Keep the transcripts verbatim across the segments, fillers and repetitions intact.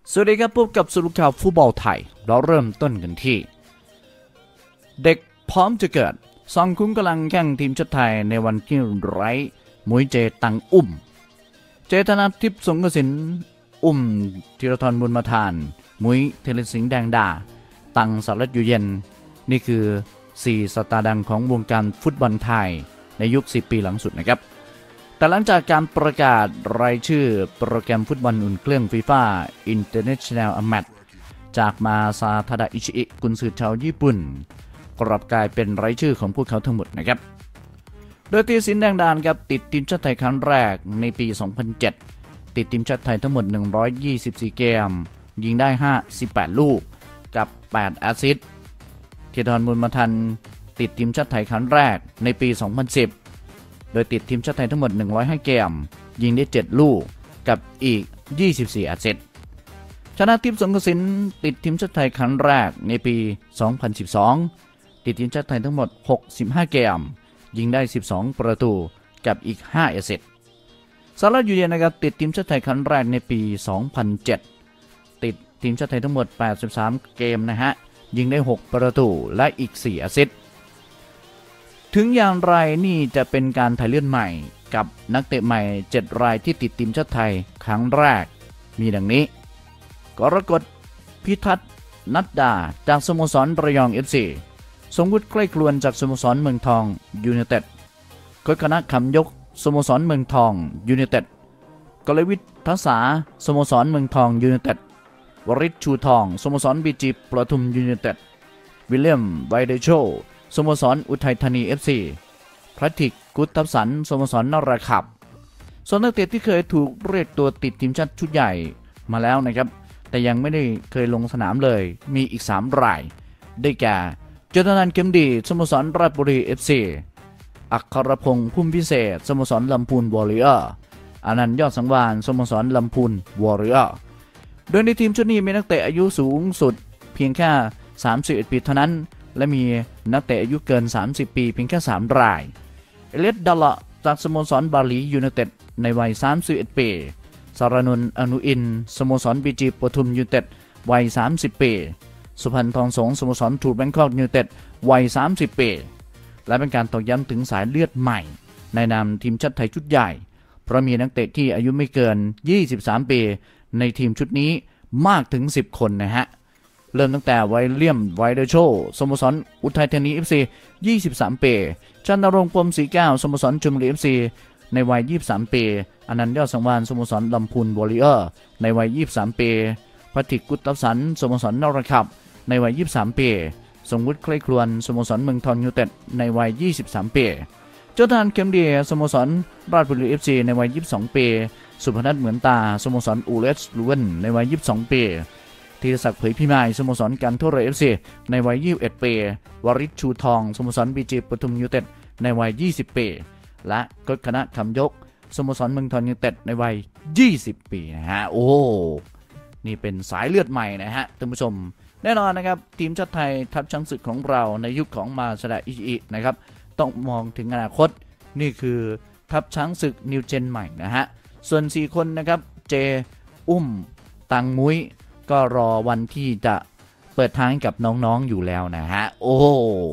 สวัสดีครับพบกับสรุปข่าวฟุตบอลไทยเราเริ่มต้นกันที่เด็กพร้อมจะเกิดซองคุ้งกำลังแข่งทีมชาติไทยในวันที่ไร้มุ้ยเจตังอุ้มเจตนาทิพย์สงกสินอุ้มธีรทรบุญมาทานมุ้ยเทเลสิงห์แดงดาตังสารอยู่เย็นนี่คือสี่สตาร์ดังของวงการฟุตบอลไทยในยุคสิบปีหลังสุดนะครับแต่หลังจากการประกาศรายชื่อโปรแกรมฟุตบอลอุ่นเครื่องฟีฟ่าอินเตอร์เนชั่นแนลแมตช์จากมาซาทาดะอิชิอิกุนซือชาวญี่ปุ่นกลับกลายเป็นรายชื่อของพวกเขาทั้งหมดนะครับโดยธีรศิลป์แดงดาครับติดทีมชาติไทยครั้งแรกในปี สองพันเจ็ด ติดทีมชาติไทยทั้งหมดหนึ่งร้อยยี่สิบสี่เกมยิงได้ห้าสิบแปดลูกกับแปดแอสซิสต์ธีรทรบุญมาทันติดทีมชาติไทยครั้งแรกในปี สองพันสิบโดยติดทีมชาติไทยทั้งหมดหนึ่งร้อยห้าเกมยิงได้เจ็ดลูกกับอีกยี่สิบสี่แอสซิสต์ชนะทิพย์สงกสินติดทีมชาติไทยครั้งแรกในปี สองพันสิบสอง ติดทีมชาติไทยทั้งหมดหกสิบห้าเกมยิงได้สิบสองประตูกับอีกห้าแอสซิสต์สารัตอยู่เย็นนะครับติดทีมชาติไทยครั้งแรกในปี สองพันเจ็ด ติดทีมชาติไทยทั้งหมดแปดสิบสามเกมนะฮะยิงได้หกประตูและอีกสี่แอสซิสต์ถึงอย่างไรนี่จะเป็นการถ่ายเลื่อนใหม่กับนักเตะใหม่เจ็ดรายที่ติดทีมชาติไทยครั้งแรกมีดังนี้กรกฎพิทักษ์นัดดาจากสโมสรระยอง เอฟ ซี สมวุฒิใกล้ครวนจากสโมสรเมืองทองยูไนเต็ดกฤษณะคำยกสโมสรเมืองทองยูไนเต็ดกลวิทย์ทัศาสโมสรเมืองทองยูไนเต็ดวริศชูทองสโมสรบีจีปทุมยูไนเต็ดวิลเลียมไวเดโชสโมสรอุทัยธานี เอฟ ซี พระทิกกุตตับสันสโมสรนราขับส่วนนักเตะที่เคยถูกเรียกตัวติดทีมชาติชุดใหญ่มาแล้วนะครับแต่ยังไม่ได้เคยลงสนามเลยมีอีกสามรายได้แก่เจตนันท์เข็มดีสโมสรราชบุรี เอฟ ซี อัครพงษ์พุ่มพิเศษสโมสรลำพูนวอริเออร์อนันต์ยอดสังวาลสโมสรลำพูนวอริเออร์โดยในทีมชุดนี้มีนักเตะอายุสูงสุดเพียงแค่สามสิบเอ็ดปีเท่านั้นและมีนักเตะอายุเกินสามสิบปีเพียงแค่สามรายเอเลสดัลละจากสโมสรบาลียูไนเต็ดในวัยสามสิบเอ็ดปีสารนนท์อนุอินสโมสรบีจีปทุมยูไนเต็ดวัยสามสิบปีสุพรรณทองสงสโมสรทรูแบงคอกยูไนเต็ดวัยสามสิบปีและเป็นการตอกย้ำถึงสายเลือดใหม่ในนามทีมชาติไทยชุดใหญ่เพราะมีนักเตะที่อายุไม่เกินยี่สิบสามปีในทีมชุดนี้มากถึงสิบคนนะฮะเริ่มตั้งแต่ไวเลียมไวเดโชสโมสรอุทัยธานี เอฟ ซี ยี่สิบสามปีชันนรงค์พรหมศรีแก้วสโมสรชลบุรี เอฟ ซี ในวัยยี่สิบสามปีอนันต์ยอดสังวาลสโมสรลำพูนวอริเออร์ในวัยยี่สิบสามปีพระทิกกุตตับสันสโมสรนราขับในวัยยี่สิบสามปีสมวุฒิใกล้ครวนสโมสรเมืองทองยูไนเต็ดในวัยยี่สิบสามปีเจ้าทานเข็มดีสโมสรราชบุรี เอฟ ซี ในวัยยี่สิบสองปีสุพนัทเหมือนตาสโมสรอูเลสลูเวนในวัยยี่สิบสองปีธีรศักดิ์เผยพิมายสโมสรการท่าเรือ เอฟ ซี ในวัยยี่สิบเอ็ดปีวริศชูทองสโมสรบีจีปทุมยูไนเต็ดในวัยยี่สิบปีและกฤษณะคำยกสโมสรเมืองทองยูไนเต็ดในวัยยี่สิบปีนะฮะโอ้นี่เป็นสายเลือดใหม่นะฮะท่านผู้ชมแน่นอนนะครับทีมชาติไทยทัพช้างศึกของเราในยุคของมาซาดะอิชิอินะครับต้องมองถึงอนาคตนี่คือทัพช้างศึกนิวเจนใหม่นะฮะส่วนสี่คนนะครับเจอุ้มตังมุ้ยก็รอวันที่จะเปิดทางกับน้องๆอยู่แล้วนะฮะโอ้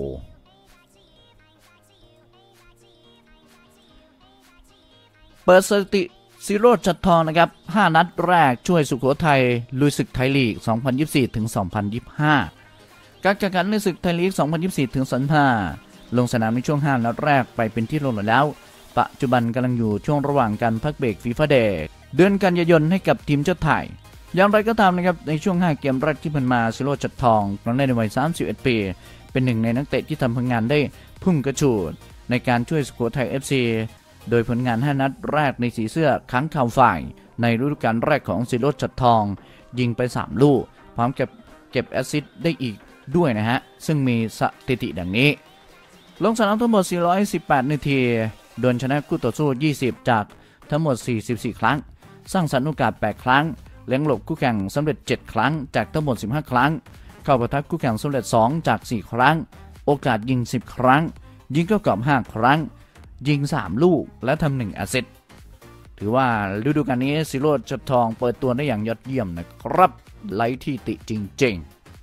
เปิดสถิติซิโรจน์ จัดทองนะครับห้านัดแรกช่วยสุโขทัยลุยศึกไทยลีก สองพันยี่สิบสี่ถึงสองพันยี่สิบห้า การแข่งขันในศึกไทยลีก สองพันยี่สิบสี่ถึงสองพันยี่สิบห้า ลงสนามในช่วงห้านัดแรกไปเป็นที่เรียบร้อยแล้วปัจจุบันกำลังอยู่ช่วงระหว่างการพักเบรกฟีฟ่าเดย์เดือนกันยายนให้กับทีมชาติไทยอย่างไรก็ตามนะครับในช่วงห้าเกมแรกที่ผ่านมาซิโรจน์ จัดทองครั้งแรกในวัยสามสิบเอ็ดปีเป็นหนึ่งในนักเตะที่ทำผลงานได้พุ่งกระฉูดในการช่วยสุโขทัย เอฟ ซี โดยผลงานห้านัดแรกในสีเสื้อค้างคาวฝ่ายในฤดูกาลแรกของซิโรจน์ จัดทองยิงไปสามลูกพร้อมกับเก็บแอสซิสต์ได้อีกด้วยนะฮะซึ่งมีสถิติดังนี้ลงสนามทั้งหมดสี่ร้อยสิบแปดนาทีโดนชนะคู่ต่อสู้ยี่สิบจากทั้งหมดสี่สิบสี่ครั้งสร้างสรรค์โอกาสแปดครั้งเลี้ยงหลบคู่แข่งสำเร็จเจ็ดครั้งจากทั้งหมดสิบห้าครั้งเข้าปะทะคู่แข่งสำเร็จสองจากสี่ครั้งโอกาสยิงสิบครั้งยิงเข้ากรอบห้าครั้งยิงสามลูกและทำหนึ่งแอสซิสต์ถือว่าฤดูกาลนี้ศิโรจน์ ชัดทองเปิดตัวได้อย่างยอดเยี่ยมนะครับไร้ที่ติจริง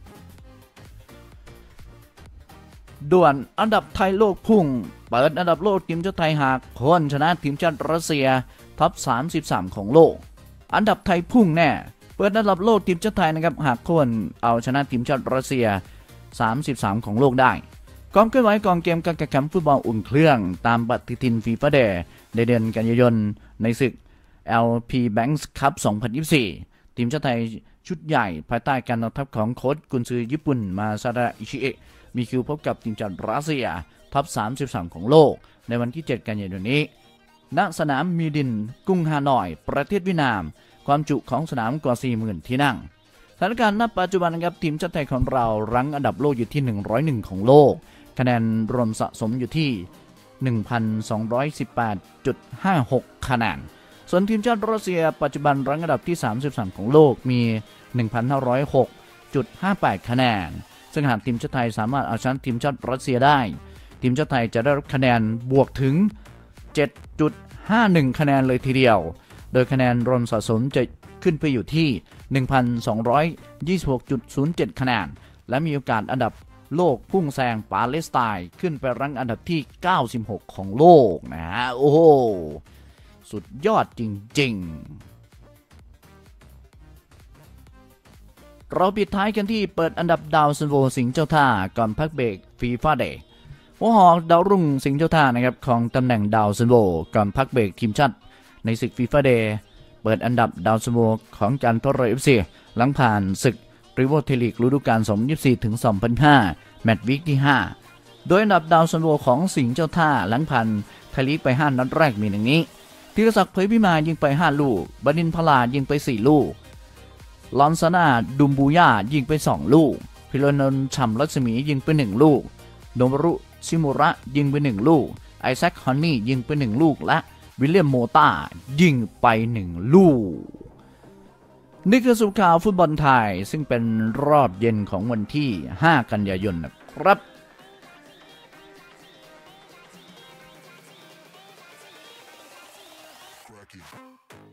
ๆด่วนอันดับไทยโลกพุ่งเปิดอันดับโลกทีมชาติไทยหากคนชนะทีมชาติรัสเซียท็อปสามสิบสามของโลกอันดับไทยพุ่งแน่เปิดอันดับโลกทีมชาติไทยนะครับหากคนเอาชนะทีมชาติรัสเซียสามสิบสามของโลกได้ความเคลื่อนไหวก่อนเกมการแข่งขันฟุตบอลอุ่นเครื่องตามปฏิทินฟีฟ่าเดย์ในเดือนกันยายนในศึก แอล พี Banks Cup สองพันยี่สิบสี่ทีมชาติไทยชุดใหญ่ภายใต้การนำทัพของโค้ชกุนซือญี่ปุ่นมาซาดะอิชิเอะมีคิวพบกับทีมชาติรัสเซียท็อปสามสิบสามของโลกในวันที่เจ็ดกันยายนนี้ณสนามมีดินกรุงฮานอยประเทศเวียดนามความจุของสนามกว่า สี่หมื่น ที่นั่งสถานการณ์ณปัจจุบันนะครับทีมชาติไทยของเรารั้งอันดับโลกอยู่ที่หนึ่งร้อยเอ็ดของโลกคะแนนรวมสะสมอยู่ที่ หนึ่งพันสองร้อยสิบแปดจุดห้าหก คะแนนส่วนทีมชาติรัสเซียปัจจุบันรั้งอันดับที่สามสิบสามของโลกมี หนึ่งพันห้าร้อยหกจุดห้าแปด คะแนนซึ่งหากทีมชาติไทยสามารถเอาชนะทีมชาติรัสเซียได้ทีมชาติไทยจะได้รับคะแนนบวกถึง เจ็ดจุดห้าหนึ่ง คะแนนเลยทีเดียวโดยคะแนนรวมสะสมจะขึ้นไปอยู่ที่ หนึ่งพันสองร้อยยี่สิบหกจุดศูนย์เจ็ด คะแนนและมีโอกาสอันดับโลกพุ่งแซงปาเลสไตน์ขึ้นไปรั้งอันดับที่เก้าสิบหกของโลกนะฮะโอ้โหสุดยอดจริงๆเราปิดท้ายกันที่เปิดอันดับดาวซันโวสิงห์เจ้าท่าก่อนพักเบรกฟีฟ่าเดย์หัวหอกดาวรุ่งสิงห์เจ้าท่านะครับของตำแหน่งดาวซันโวก่อนพักเบรกทีมชาติในศึกฟีฟ่าเดย์เปิดอันดับดาวซันโวของจันทร์เอฟซีหลังผ่านศึกริโวเทลิกฤดูกาล สองพันยี่สิบสี่ถึงสองพันยี่สิบห้า แมตช์วีคที่ห้าโดยอันดับดาวซันโวของสิงห์เจ้าท่าหลังผ่านไทยลีกไปห้านัดแรกมีดังนี้ธีรศักดิ์เผยพิมานยิงไปห้าลูกบดินทร์พลายิงไปสี่ลูกลอนซาน่าดุมบูย่ายิงไปสองลูกพิรนนท์ฉ่ำรัศมียิงไปหนึ่งลูกโนมรุชิมุระยิงไปหนึ่งลูกไอแซคฮอนนี่ยิงไปหนึ่งลูกและวิลเลียมโมตายิงไปหนึ่งลูกนี่คือสรุปข่าวฟุตบอลไทยซึ่งเป็นรอบเย็นของวันที่ห้ากันยายนนะครับ